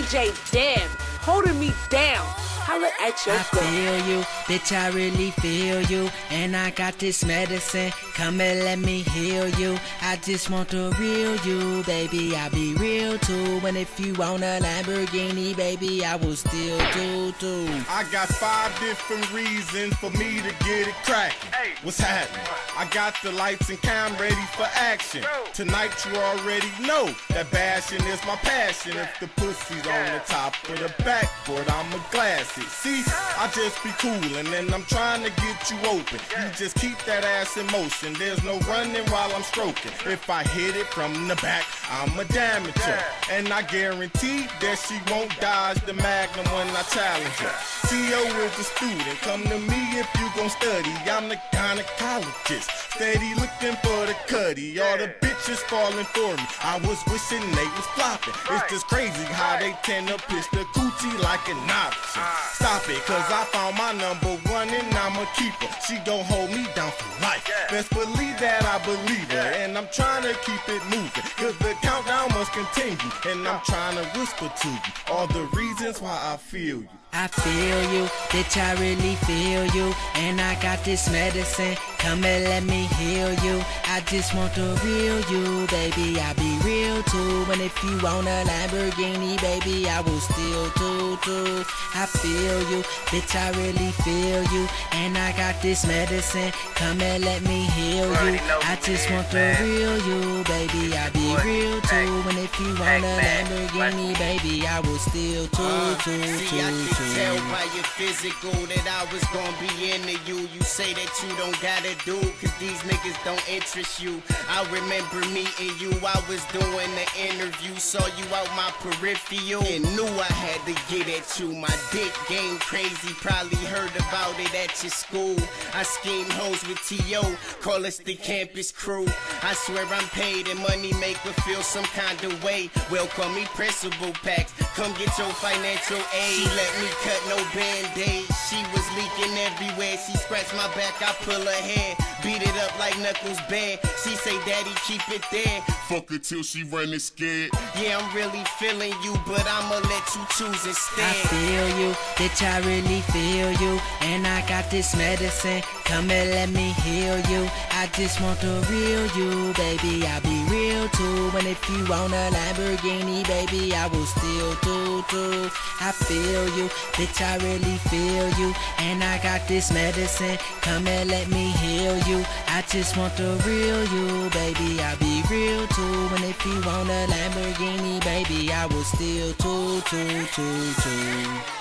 DJ Damn, holding me down. Holla at your I feel you, bitch, I really feel you. And I got this medicine, come and let me heal you. I just want the real you, baby, I'll be real too. And if you want a Lamborghini, baby, I will still do too. I got 5 different reasons for me to get it crackin'. What's happening? I got the lights and cam ready for action. Tonight you already know that bashing is my passion. If the pussy's on the top of the backboard, I'ma glass it. See, I just be coolin' and I'm trying to get you open. You just keep that ass in motion. There's no running while I'm stroking. If I hit it from the back, I'ma damage her. And I guarantee that she won't dodge the magnum when I challenge her. CO is the student, come to me if you gon' study. I'm the gynecologist, steady looking for the cutty. All the bitches falling for me, I was wishing they was flopping. It's just crazy how they tend to pitch the coochie like an option. Stop it, cause I found my #1 and I'm a keeper. She gon' hold me down for life. Best believe that I believe her, and I'm trying to keep it moving, cause the countdown must continue. And I'm trying to whisper to you all the reasons why I feel you. I feel you, bitch, I really feel you. And I got this medicine, come and let me heal you. I just want the real you, baby, I'll be real too. And if you want a Lamborghini, baby, I will still do too. I feel you, bitch, I really feel you. And I got this medicine, come and let me heal you. I just want the real you, baby, I'll be real too. And if you want a Lamborghini, baby, I will still too. Tell by your physical that I was gonna be into you. You say that you don't gotta do, cause these niggas don't interest you. I remember meeting you, I was doing the interview. Saw you out my peripheral and knew I had to get at you. My dick game crazy, probably heard about it at your school. I scheme hoes with T.O., call us the campus crew. I swear I'm paid and money make her feel some kind of way. Well, call me principal packs, come get your financial aid. She let me cut no band-aid, she was leaking everywhere. She scratched my back, I pull her hair, beat it up like Knuckles bad. She say, daddy, keep it there. Fuck her till she running scared. Yeah, I'm really feeling you, but I'ma let you choose instead. I feel you, bitch, I really feel you. And I got this medicine, come and let me heal you. I just want the real you, baby, I'll be real too. And if you want a Lamborghini, baby, I will still do too. I feel you, bitch, I really feel you. And I got this medicine, come and let me heal you. I just want the real you, baby, I'll be real too. And if you want a Lamborghini, baby, I will still too.